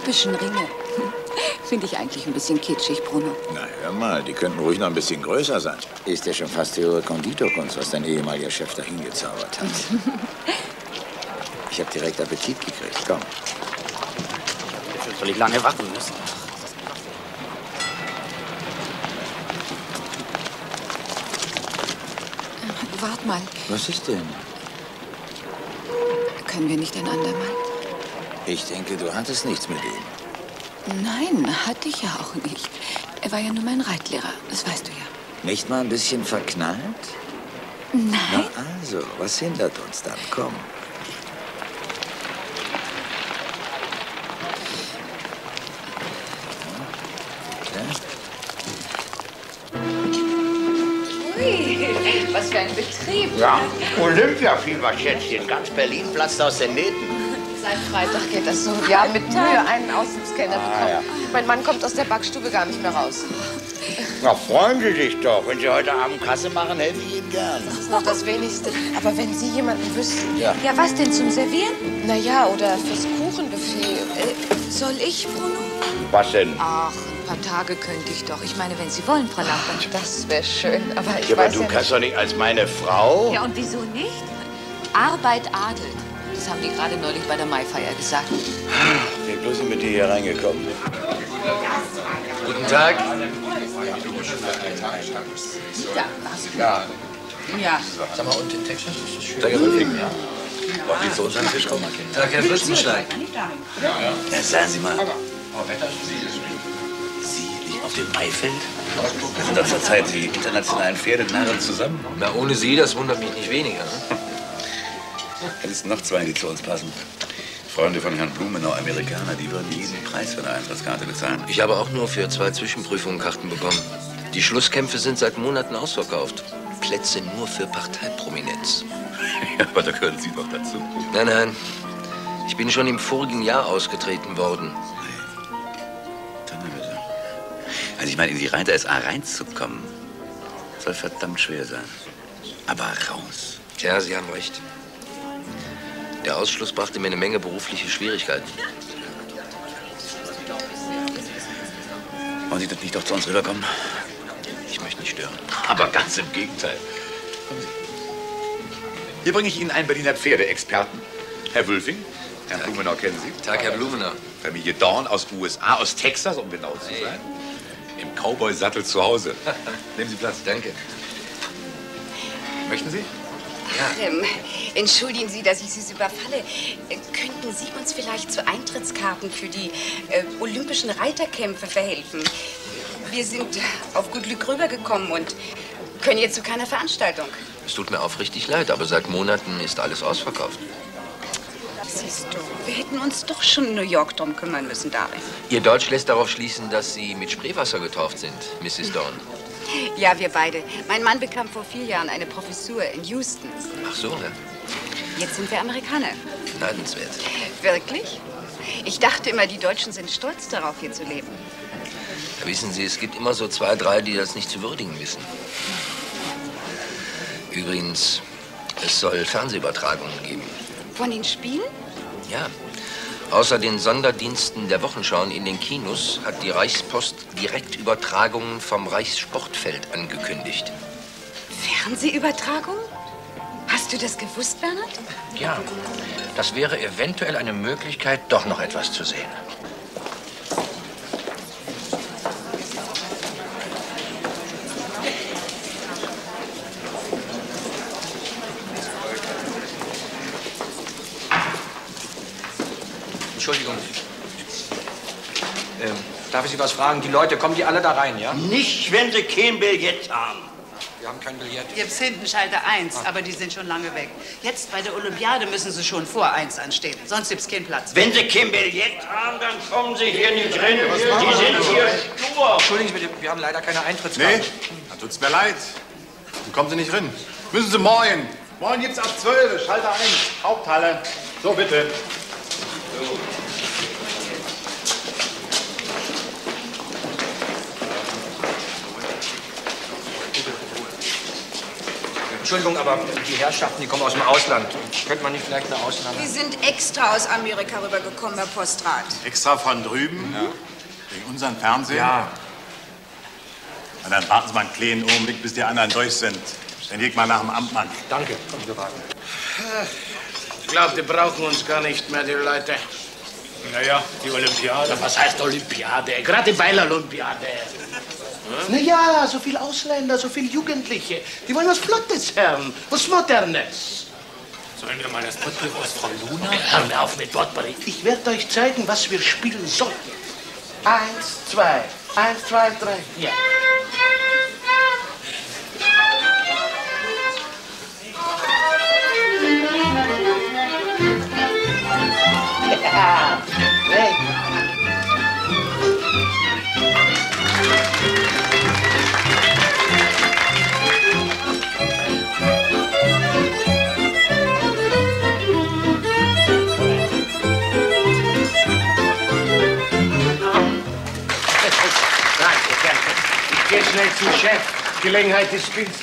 olympischen Ringe. Finde ich eigentlich ein bisschen kitschig, Bruno. Na, hör mal, die könnten ruhig noch ein bisschen größer sein. Ist ja schon fast höhere Konditorkunst, was dein ehemaliger Chef da hingezaubert hat. Ich habe direkt Appetit gekriegt. Komm. Dafür soll ich lange warten müssen. Wart mal. Was ist denn? Können wir nicht ein andermal? Ich denke, du hattest nichts mit ihm. Nein, hatte ich ja auch nicht. Er war ja nur mein Reitlehrer, das weißt du ja. Nicht mal ein bisschen verknallt? Nein. Na also, was hindert uns dann? Komm. Ui, was für ein Betrieb. Ja, Olympiafieber, Schätzchen. Ganz Berlin platzt aus den Nähten. Seit Freitag geht das so. Wir haben mit Mühe einen Außenscanner bekommen. Ja. Mein Mann kommt aus der Backstube gar nicht mehr raus. Na, freuen Sie sich doch. Wenn Sie heute Abend Kasse machen, helfe ich Ihnen gern. Das ist noch das Wenigste. Aber wenn Sie jemanden wüssten. Ja. Ja, was denn zum Servieren? Na ja, oder fürs Kuchenbuffet. Soll ich, Bruno? Was denn? Ach, ein paar Tage könnte ich doch. Ich meine, wenn Sie wollen, Frau Lampe. Das wäre schön. Aber ich Ja, aber weiß du ja kannst doch nicht als meine Frau. Ja, und wieso nicht? Arbeit adelt. Das haben die gerade neulich bei der Maifeier gesagt. Wie bloß sind mit dir hier reingekommen? Guten Tag. Ja. Sag mal, und in Texas ist das schön? Tag, Herr Rüffing. Ja. Wollen Sie zu uns an den Tisch kommen? Tag, Herr Fritzenstein. Ja, sagen Sie mal. Sie liegen auf dem Maifeld? Wir sind doch zurzeit die internationalen Pferdenarren zusammen. Na, ohne Sie, das wundert mich nicht weniger. Ne? Es sind noch zwei, die zu uns passen. Freunde von Herrn Blumenau, Amerikaner, die würden jeden Preis für eine Eintrittskarte bezahlen. Ich habe auch nur für 2 Zwischenprüfungen Karten bekommen. Die Schlusskämpfe sind seit Monaten ausverkauft. Plätze nur für Parteiprominenz. Ja, aber da gehören Sie doch dazu. Nein, nein. Ich bin schon im vorigen Jahr ausgetreten worden. Donnerwetter. Also ich meine, in die Reiter SA reinzukommen, soll verdammt schwer sein. Aber raus. Tja, Sie haben recht. Der Ausschluss brachte mir eine Menge berufliche Schwierigkeiten. Wollen Sie das nicht doch zu uns rüberkommen? Ich möchte nicht stören. Aber ganz im Gegenteil. Kommen Sie. Hier bringe ich Ihnen einen Berliner Pferdeexperten. Herr Wülfing. Herrn Blumenau kennen Sie. Tag, Herr Blumenau. Familie Dorn aus USA, aus Texas, um genau zu sein. Im Cowboy-Sattel zu Hause. Nehmen Sie Platz. Danke. Möchten Sie? Entschuldigen Sie, dass ich Sie so überfalle. Könnten Sie uns vielleicht zu Eintrittskarten für die olympischen Reiterkämpfe verhelfen? Wir sind auf gut Glück rübergekommen und können jetzt zu keiner Veranstaltung. Es tut mir aufrichtig leid, aber seit Monaten ist alles ausverkauft. Siehst du, wir hätten uns doch schon in New York drum kümmern müssen, Darin. Ihr Deutsch lässt darauf schließen, dass Sie mit Spreewasser getauft sind, Mrs. Dorn. Ja, wir beide. Mein Mann bekam vor 4 Jahren eine Professur in Houston. Ach so, ne? Jetzt sind wir Amerikaner. Beneidenswert. Wirklich? Ich dachte immer, die Deutschen sind stolz darauf, hier zu leben. Ja, wissen Sie, es gibt immer so 2, 3, die das nicht zu würdigen wissen. Übrigens, es soll Fernsehübertragungen geben. Von den Spielen? Ja. Außer den Sonderdiensten der Wochenschauen in den Kinos hat die Reichspost Direktübertragungen vom Reichssportfeld angekündigt. Fernsehübertragung? Hast du das gewusst, Bernhard? Ja, das wäre eventuell eine Möglichkeit, doch noch etwas zu sehen. Entschuldigung. Darf ich Sie was fragen? Die Leute, kommen die alle da rein, ja? Nicht, wenn Sie kein Billett haben. Wir haben kein Billett. Gibt's hinten Schalter 1, aber die sind schon lange weg. Jetzt bei der Olympiade müssen Sie schon vor 1 anstehen, sonst gibt's keinen Platz. Wenn Sie kein Billett haben, dann kommen Sie hier nicht rein. Die sind hier stur. Entschuldigen Sie bitte, wir haben leider keine Eintrittskarte. Nee, dann tut's mir leid. Dann kommen Sie nicht rein. Müssen Sie morgen. Morgen gibt's ab 12, Schalter 1, Haupthalle. So, bitte. Entschuldigung, aber die Herrschaften, die kommen aus dem Ausland. Könnte man nicht vielleicht eine Ausnahme? Wir sind extra aus Amerika rübergekommen, Herr Postrat. Extra von drüben? Ja. Wegen unserem Fernsehen? Ja. Na, dann warten Sie mal einen kleinen Augenblick, bis die anderen durch sind. Dann geht mal nach dem Amtmann. Danke. Kommen Sie warten. Ich glaube, die brauchen uns gar nicht mehr, die Leute. Naja, die Olympiade. Was heißt Olympiade? Gerade bei der Olympiade. Naja, so viel Ausländer, so viel Jugendliche. Die wollen was Flottes hören, was Modernes. Sollen wir mal das Potpourri aus Frau Luna? Hör mir auf mit Potpourri. Ich werde euch zeigen, was wir spielen sollen. 1, 2, 1, 2, 3, ja. Ja, weg. Ich gehe schnell zum Chef. Gelegenheit ist günstig.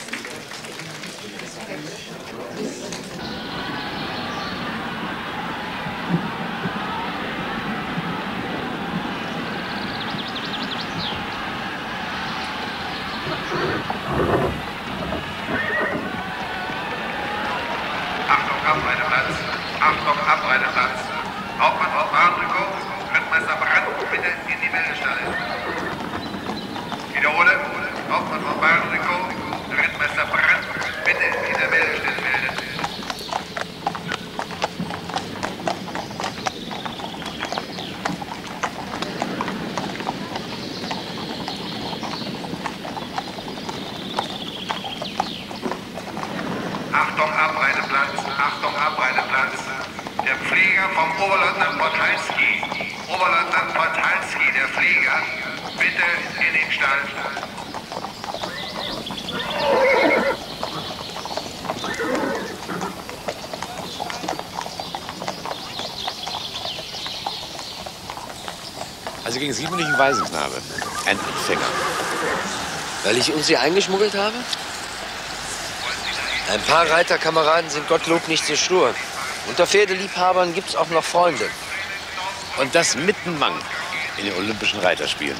Achtung, Abreiteplatz. Hauptmann auf Bahnrückung, Rittmeister Brandt, bitte in die Meldestelle. Wiederhole, Hauptmann auf Bahnrückung, Rittmeister Brandt, bitte in der Meldestelle melden. Achtung, Abreiteplatz, Achtung, Abreiteplatz. Der Flieger vom Oberleutnant Podhalski. Oberleutnant Podhalski, der Flieger, bitte in den Stall. Also gegen Sie bin ich ein Waisenknabe. Ein Anfänger. Weil ich uns hier eingeschmuggelt habe? Ein paar Reiterkameraden sind Gottlob nicht so stur. Unter Pferdeliebhabern gibt's auch noch Freunde. Und das mittenmann in den Olympischen Reiterspielen.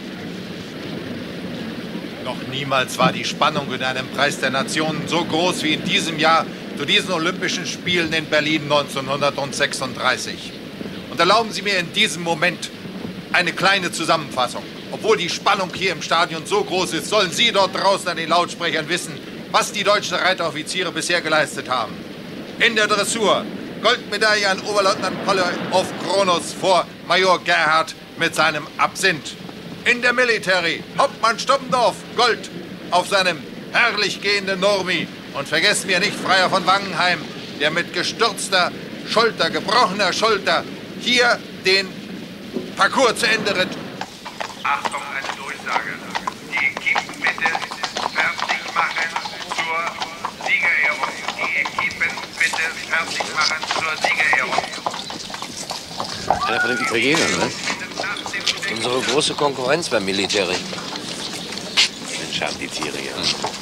Noch niemals war die Spannung in einem Preis der Nationen so groß wie in diesem Jahr zu diesen Olympischen Spielen in Berlin 1936. Und erlauben Sie mir in diesem Moment eine kleine Zusammenfassung. Obwohl die Spannung hier im Stadion so groß ist, sollen Sie dort draußen an den Lautsprechern wissen, was die deutschen Reiteroffiziere bisher geleistet haben. In der Dressur Goldmedaille an Oberleutnant Polle auf Kronos vor Major Gerhard mit seinem Absinth. In der Military Hauptmann Stoppendorf Gold auf seinem herrlich gehenden Nurmi. Und vergessen wir nicht Freier von Wangenheim, der mit gestürzter Schulter, gebrochener Schulter hier den Parcours zu Ende ritt. Achtung, eine Durchsage. Die Equipen bitte fertig machen zur Siegerehrung. Die Equipen bitte fertig machen zur Siegerehrung. Einer von den Italienern, oder? Unsere große Konkurrenz beim Military. Mensch, haben die Tiere ja.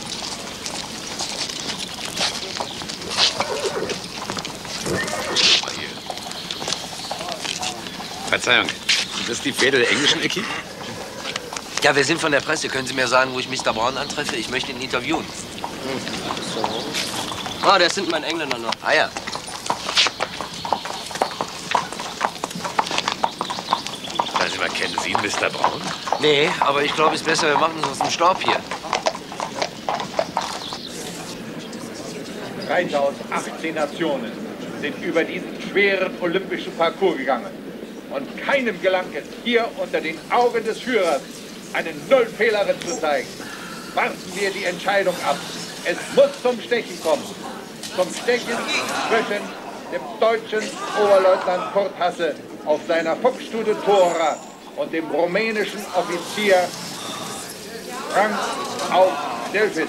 Verzeihung, sind das die Pferde der englischen Equipe? Ja, wir sind von der Presse. Können Sie mir sagen, wo ich Mr. Braun antreffe? Ich möchte ihn interviewen. Ah, der sind mein Engländer noch. Ah ja. Sagen Sie mal, kennen Sie Mr. Braun? Nee, aber ich glaube, es ist besser, wir machen uns aus dem Staub hier. 3018 Nationen sind über diesen schweren olympischen Parcours gegangen. Und keinem gelang es, hier unter den Augen des Führers einen Nullfehler zu zeigen. Warten wir die Entscheidung ab. Es muss zum Stechen kommen. Zum Stechen zwischen dem deutschen Oberleutnant Kurt Hasse auf seiner Fuchsstute Thora und dem rumänischen Offizier Frank auf Delphis.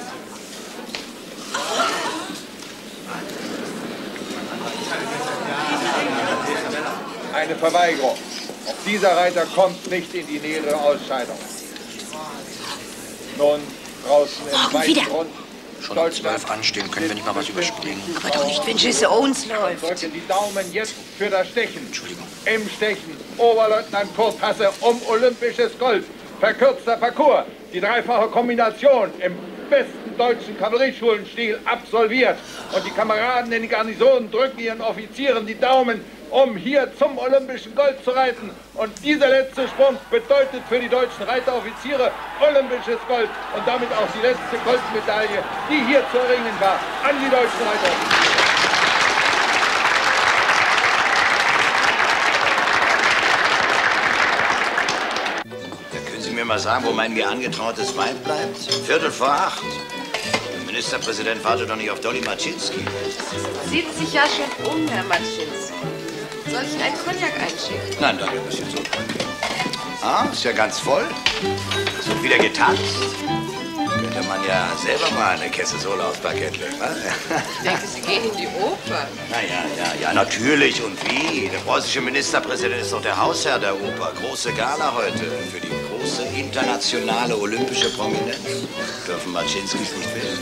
Eine Verweigerung. Auch dieser Reiter kommt nicht in die nähere Ausscheidung. Nun draußen im Weißgrund Schon um 12 anstehen, können wir nicht mal was überspringen. Aber doch nicht, wenn Jesse Owens läuft. Drücken die Daumen jetzt für das Stechen. Entschuldigung. Im Stechen. Oberleutnant Kurt Hasse um olympisches Gold. Verkürzter Parcours. Die dreifache Kombination im besten deutschen Kavallerieschulen-Stil absolviert. Und die Kameraden in den Garnisonen drücken ihren Offizieren die Daumen, um hier zum olympischen Gold zu reiten. Und dieser letzte Sprung bedeutet für die deutschen Reiteroffiziere olympisches Gold und damit auch die letzte Goldmedaille, die hier zu erringen war, an die deutschen Reiteroffiziere. Können Sie mir mal sagen, wo mein mir angetrautes Weib bleibt? 7:45. Der Ministerpräsident wartet doch nicht auf Dolly Maczynski. Sieht sich ja schon um, Herr Maczynski. Soll ich einen Cognac einschicken? Nein, danke, das ist jetzt so. Ah, ist ja ganz voll. Es wird wieder getanzt. Könnte man ja selber mal eine Kesse Sohle aufs Parkett legen, was? Ich denke, Sie gehen in die Oper. Ja, natürlich. Und wie? Der preußische Ministerpräsident ist doch der Hausherr der Oper. Große Gala heute für die große internationale olympische Prominenz. Dürfen Maczynskis nicht fehlen.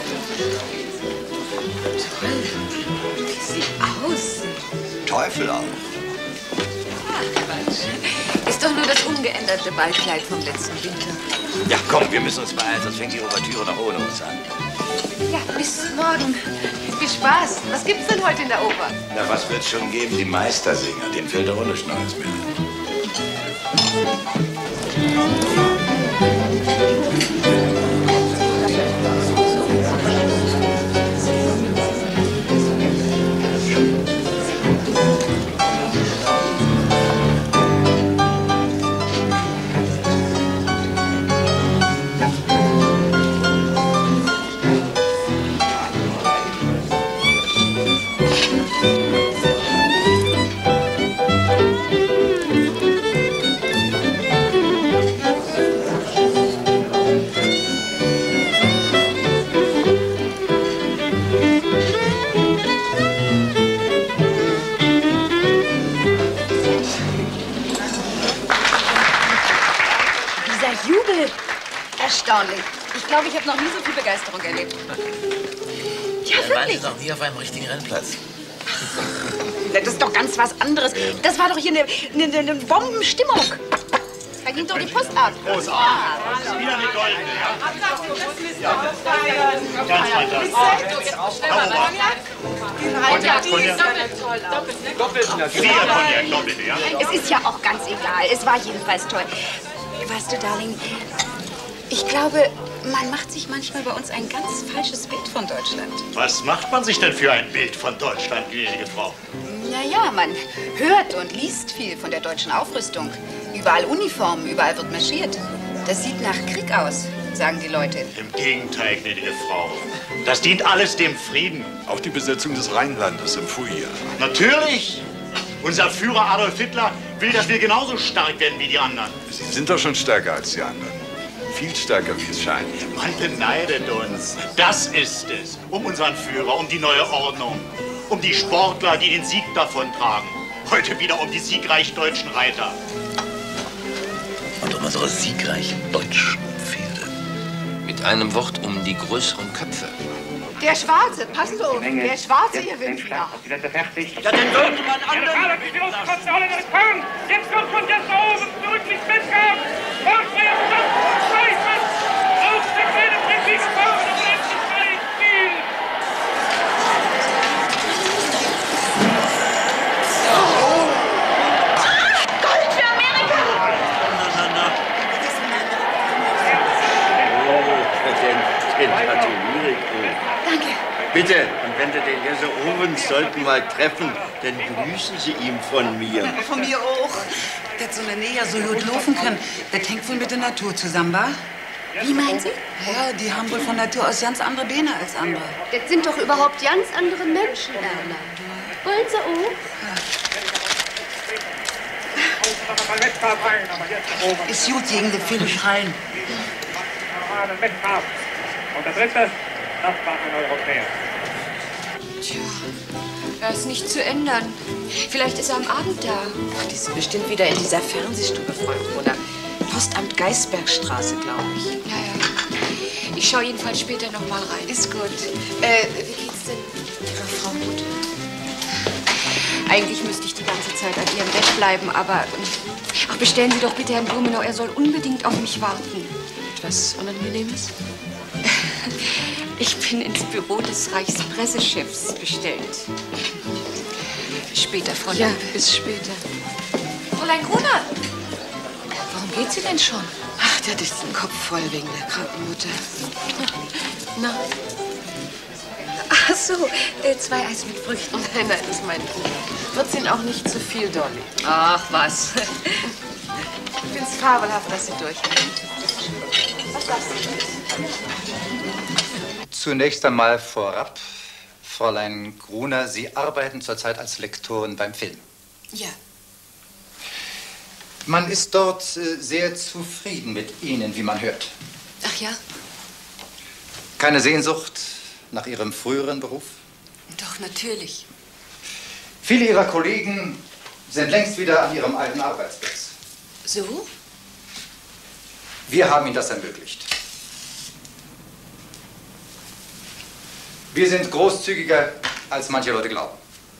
Toll, wie sie aussehen. Teufel auch. Ach, Quatsch. Ist doch nur das ungeänderte Ballkleid vom letzten Winter. Ja, komm, wir müssen uns beeilen, sonst fängt die Ouvertüre noch ohne uns an. Ja, bis morgen. Viel Spaß. Was gibt's denn heute in der Oper? Na, was wird's schon geben? Die Meistersinger, denen fällt doch ohne Neues mehr Erstaunlich. Ich glaube, ich habe noch nie so viel Begeisterung erlebt. Ja, Waren wirklich. Sie noch nie auf einem richtigen Rennplatz? Das ist doch ganz was anderes. Das war doch hier eine Bombenstimmung. Da ging doch die Post ab. Großartig. Ja. Wieder eine goldene. Ja. Ganz fantastisch. Doppelte, ja. Es ist ja auch ganz egal. Es war jedenfalls toll. Weißt du, Darling, ich glaube, man macht sich manchmal bei uns ein ganz falsches Bild von Deutschland. Was macht man sich denn für ein Bild von Deutschland, gnädige Frau? Naja, man hört und liest viel von der deutschen Aufrüstung. Überall Uniformen, überall wird marschiert. Das sieht nach Krieg aus, sagen die Leute. Im Gegenteil, gnädige Frau. Das dient alles dem Frieden. Auch die Besetzung des Rheinlandes im Frühjahr. Natürlich! Unser Führer Adolf Hitler will, dass wir genauso stark werden wie die anderen. Sie sind doch schon stärker als die anderen. Viel stärker, wie es scheint. Man beneidet uns. Das ist es. Um unseren Führer, um die neue Ordnung. Um die Sportler, die den Sieg davontragen. Heute wieder um die siegreichen deutschen Reiter. Und um unsere siegreichen deutschen Pferde. Mit einem Wort um die größeren Köpfe. Der Schwarze, passen Sie auf. Der Schwarze gewinnt wieder. Fertig. Ja, dann sollte man anderen... Jetzt kommt von jetzt oben zurück ins Wettkampf. Auf der Quelle Prinzip Faust und letztes Mal ins Spiel. Gold für Amerika! Danke. Bitte, und wenn Sie den Jesse Owens sollten mal treffen, dann grüßen Sie ihm von mir. Von mir auch. Das so eine Näher so gut laufen können, das hängt wohl mit der Natur zusammen, wa? Wie meinen Sie? Ja, die haben wohl von Natur aus ganz andere Beine als andere. Das sind doch überhaupt ganz andere Menschen, Erna. Wollen Sie auch? Ist gut gegen die viele Schreien. Und das Dritte, das war ein Europäer. Tja, er ist nicht zu ändern. Vielleicht ist er am Abend da. Ach, die sind bestimmt wieder in dieser Fernsehstube, Frau Brunner. Postamt Geisbergstraße, glaube ich. Ja. Ich schaue jedenfalls später noch mal rein. Ist gut. Wie geht's denn Ihrer Frau Mutter? Eigentlich müsste ich die ganze Zeit an Ihrem Bett bleiben, aber... Ach, bestellen Sie doch bitte Herrn Blumenau, er soll unbedingt auf mich warten. Etwas Unangenehmes? Ich bin ins Büro des Reichspressechefs bestellt. Später, Fräulein. Ja, bis später. Fräulein Gruner! Warum geht sie denn schon? Ach, das ist ein Kopf voll wegen der kranken Mutter. Na? Ach so, 2 Eis mit Früchten. Nein, nein, das meine ich nicht. Wird's Ihnen auch nicht zu viel, Dolly? Ach, was. Ich find's fabelhaft, dass Sie durchhalten. Was sagst du? Zunächst einmal vorab, Fräulein Gruner, Sie arbeiten zurzeit als Lektorin beim Film. Ja. Man ist dort sehr zufrieden mit Ihnen, wie man hört. Ach ja? Keine Sehnsucht nach Ihrem früheren Beruf? Doch, natürlich. Viele Ihrer Kollegen sind längst wieder an ihrem alten Arbeitsplatz. So? Wir haben Ihnen das ermöglicht. Wir sind großzügiger, als manche Leute glauben.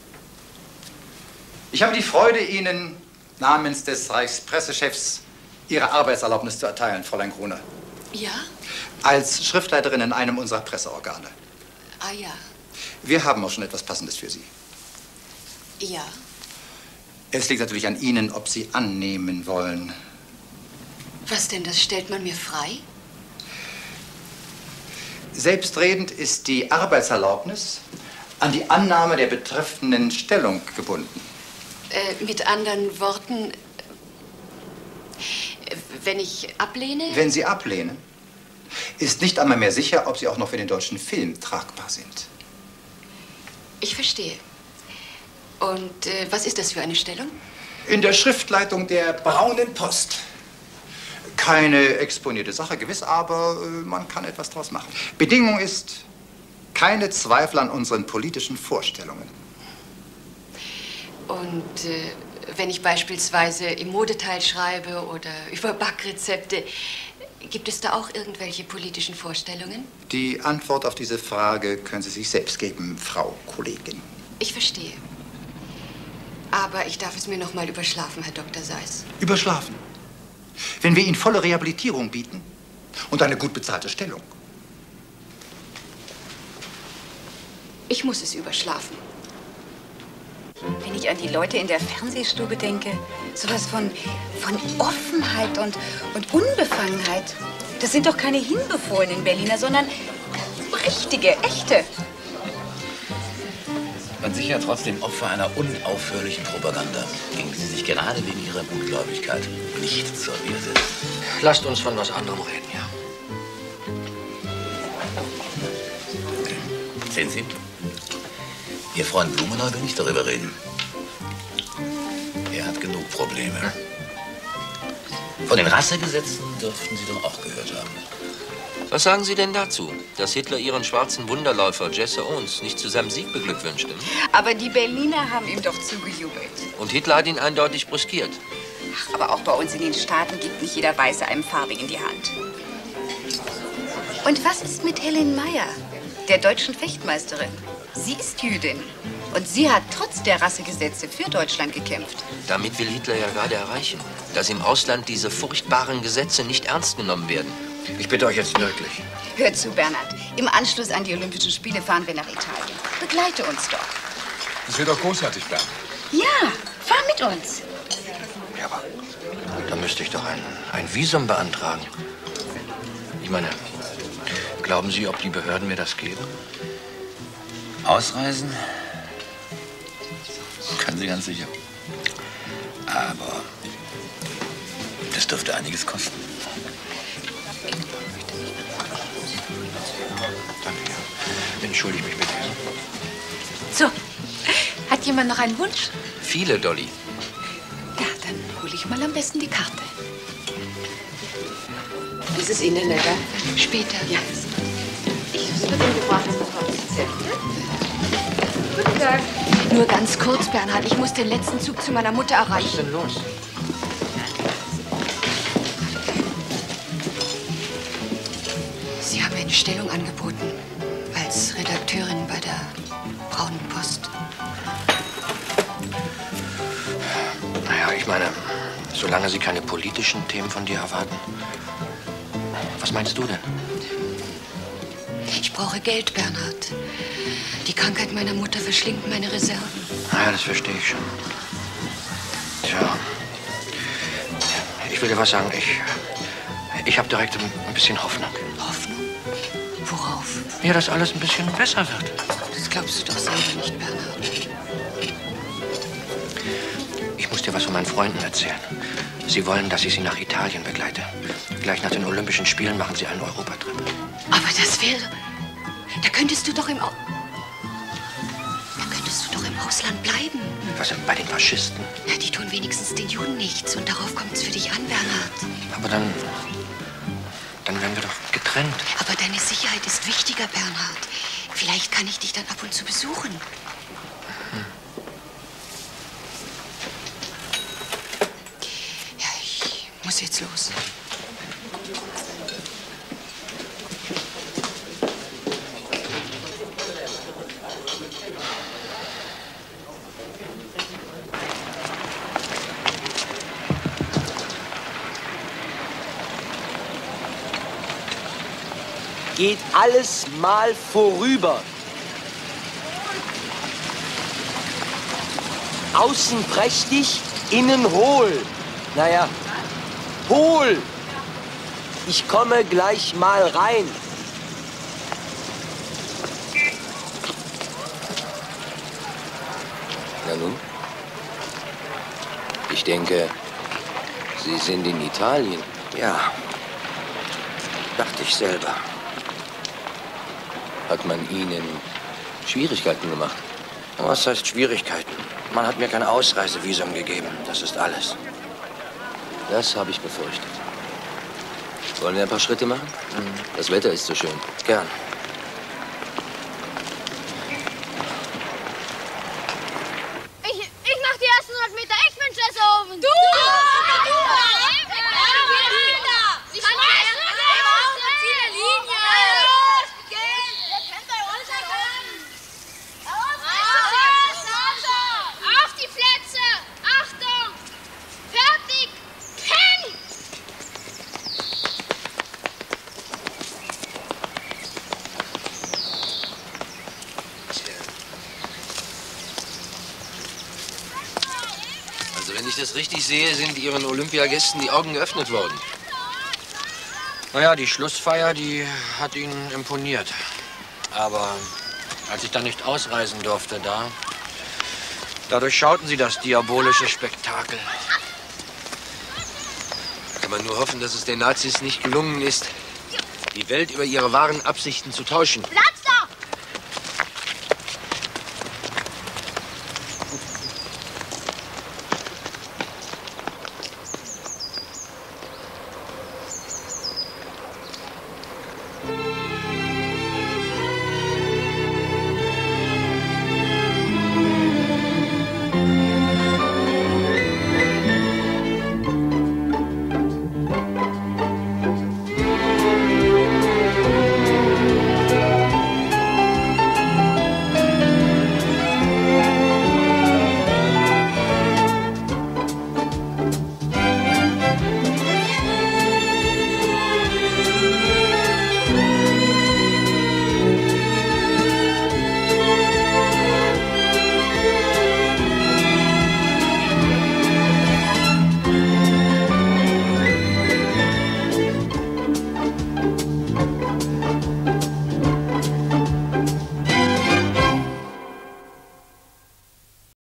Ich habe die Freude, Ihnen namens des Reichspressechefs Ihre Arbeitserlaubnis zu erteilen, Fräulein Gruner. Ja? Als Schriftleiterin in einem unserer Presseorgane. Ah ja. Wir haben auch schon etwas Passendes für Sie. Ja. Es liegt natürlich an Ihnen, ob Sie annehmen wollen. Was denn, das stellt man mir frei? Selbstredend ist die Arbeitserlaubnis an die Annahme der betreffenden Stellung gebunden. Mit anderen Worten, wenn ich ablehne? Wenn Sie ablehnen, ist nicht einmal mehr sicher, ob Sie auch noch für den deutschen Film tragbar sind. Ich verstehe. Und was ist das für eine Stellung? In der Schriftleitung der Braunen Post. Keine exponierte Sache, gewiss, aber man kann etwas draus machen. Bedingung ist, keine Zweifel an unseren politischen Vorstellungen. Und wenn ich beispielsweise im Modeteil schreibe oder über Backrezepte, gibt es da auch irgendwelche politischen Vorstellungen? Die Antwort auf diese Frage können Sie sich selbst geben, Frau Kollegin. Ich verstehe. Aber ich darf es mir noch mal überschlafen, Herr Dr. Seiss. Überschlafen? Wenn wir Ihnen volle Rehabilitierung bieten und eine gut bezahlte Stellung. Ich muss es überschlafen. Wenn ich an die Leute in der Fernsehstube denke, sowas von Offenheit und Unbefangenheit. Das sind doch keine hinbefohlenen Berliner, sondern richtige, echte. Man sicher trotzdem Opfer einer unaufhörlichen Propaganda, gegen die Sie sich gerade wegen Ihrer Ungläubigkeit nicht zur Wehr setzen. Lasst uns von was anderem reden, ja. Sehen Sie, Ihr Freund Blumenau will nicht darüber reden. Er hat genug Probleme. Von den Rassegesetzen dürften Sie doch auch gehört haben. Was sagen Sie denn dazu, dass Hitler Ihren schwarzen Wunderläufer Jesse Owens nicht zu seinem Sieg beglückwünschte? Aber die Berliner haben ihm doch zugejubelt. Und Hitler hat ihn eindeutig brüskiert. Ach, aber auch bei uns in den Staaten gibt nicht jeder Weiße einem Farbigen die Hand. Und was ist mit Helen Meyer, der deutschen Fechtmeisterin? Sie ist Jüdin. Und sie hat trotz der Rassegesetze für Deutschland gekämpft. Damit will Hitler ja gerade erreichen, dass im Ausland diese furchtbaren Gesetze nicht ernst genommen werden. Ich bitte euch jetzt wirklich. Hör zu, Bernhard. Im Anschluss an die Olympischen Spiele fahren wir nach Italien. Begleite uns doch. Das wird doch großartig, Bernd. Ja, fahr mit uns. Ja, aber da müsste ich doch ein Visum beantragen. Ich meine, glauben Sie, ob die Behörden mir das geben? Ausreisen? Können Sie ganz sicher. Aber das dürfte einiges kosten. Danke, ja. Entschuldige mich bitte. So, hat jemand noch einen Wunsch? Viele, Dolly. Ja, dann hole ich mal am besten die Karte. Ist es Ihnen, Netta? Später. Ja. Ich habe den gebracht, das bekommt Sie selbst, ne? Guten Tag. Nur ganz kurz, Bernhard. Ich muss den letzten Zug zu meiner Mutter erreichen. Was ist denn los? Sie haben eine Stellung angeboten. Als Redakteurin bei der Braunen Post. Naja, ich meine, solange Sie keine politischen Themen von dir erwarten. Was meinst du denn? Ich brauche Geld, Bernhard. Die Krankheit meiner Mutter verschlingt meine Reserven. Ja, das verstehe ich schon. Tja. Ich will dir was sagen. Ich habe direkt ein bisschen Hoffnung. Hoffnung? Worauf? Ja, dass alles ein bisschen besser wird. Das glaubst du doch selber nicht, Bernhard. Ich muss dir was von meinen Freunden erzählen. Sie wollen, dass ich sie nach Italien begleite. Gleich nach den Olympischen Spielen machen sie einen Europatrip. Aber das wäre... Da könntest du doch im Ausland bleiben. Was denn bei den Faschisten? Ja, die tun wenigstens den Juden nichts. Und darauf kommt es für dich an, Bernhard. Aber dann werden wir doch getrennt. Aber deine Sicherheit ist wichtiger, Bernhard. Vielleicht kann ich dich dann ab und zu besuchen. Ja, ich muss jetzt los. Geht alles mal vorüber. Außen prächtig, innen hohl. Naja, hohl. Ich komme gleich mal rein. Na nun? Ich denke, Sie sind in Italien. Ja, dachte ich selber. Hat man Ihnen Schwierigkeiten gemacht? Was heißt Schwierigkeiten? Man hat mir kein Ausreisevisum gegeben. Das ist alles. Das habe ich befürchtet. Wollen wir ein paar Schritte machen? Das Wetter ist so schön. Gern. Ich mach die ersten 100 Meter. Ich bin Jesse Owen. Du! Auf die Plätze! Achtung! Fertig! Ken! Also wenn ich das richtig sehe, sind Ihren Olympiagästen die Augen geöffnet worden. Naja, die Schlussfeier, die hat ihnen imponiert. Aber als ich dann nicht ausreisen durfte, da durchschauten sie das diabolische Spektakel. Kann man nur hoffen, dass es den Nazis nicht gelungen ist, die Welt über ihre wahren Absichten zu täuschen. Platz